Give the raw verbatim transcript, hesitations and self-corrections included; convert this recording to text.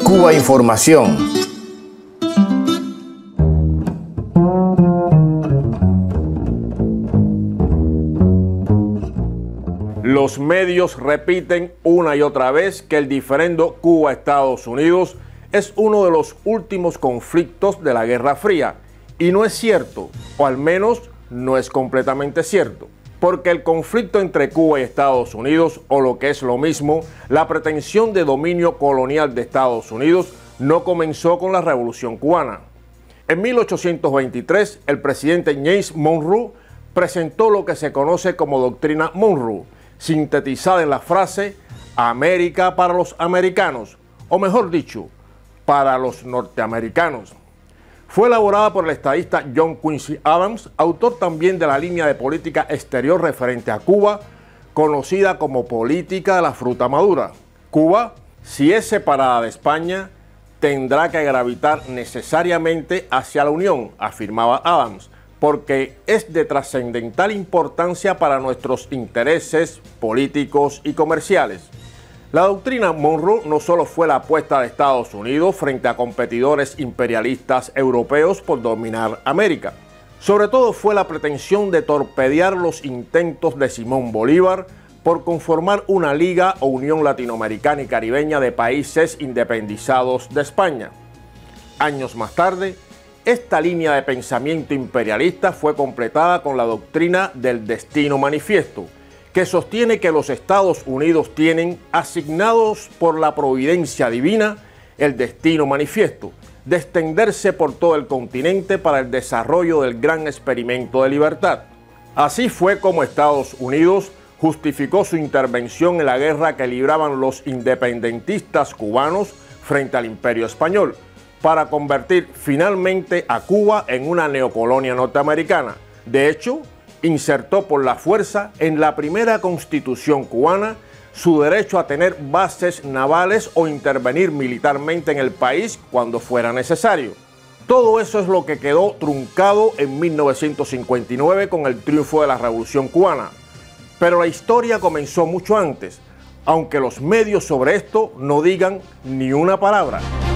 Cuba Información. Los medios repiten una y otra vez que el diferendo Cuba-Estados Unidos es uno de los últimos conflictos de la Guerra Fría. Y no es cierto, o al menos no es completamente cierto, porque el conflicto entre Cuba y Estados Unidos, o lo que es lo mismo, la pretensión de dominio colonial de Estados Unidos, no comenzó con la Revolución Cubana. En mil ochocientos veintitrés, el presidente James Monroe presentó lo que se conoce como Doctrina Monroe, sintetizada en la frase América para los americanos, o mejor dicho, para los norteamericanos. Fue elaborada por el estadista John Quincy Adams, autor también de la línea de política exterior referente a Cuba, conocida como política de la fruta madura. Cuba, si es separada de España, tendrá que gravitar necesariamente hacia la Unión, afirmaba Adams, porque es de trascendental importancia para nuestros intereses políticos y comerciales. La doctrina Monroe no solo fue la apuesta de Estados Unidos frente a competidores imperialistas europeos por dominar América. Sobre todo fue la pretensión de torpedear los intentos de Simón Bolívar por conformar una liga o unión latinoamericana y caribeña de países independizados de España. Años más tarde, esta línea de pensamiento imperialista fue completada con la doctrina del Destino Manifiesto, que sostiene que los Estados Unidos tienen asignados por la providencia divina el destino manifiesto de extenderse por todo el continente para el desarrollo del gran experimento de libertad. Así fue como Estados Unidos justificó su intervención en la guerra que libraban los independentistas cubanos frente al Imperio Español, para convertir finalmente a Cuba en una neocolonia norteamericana. De hecho, insertó por la fuerza en la primera constitución cubana su derecho a tener bases navales o intervenir militarmente en el país cuando fuera necesario. Todo eso es lo que quedó truncado en mil novecientos cincuenta y nueve con el triunfo de la Revolución Cubana. Pero la historia comenzó mucho antes, aunque los medios sobre esto no digan ni una palabra.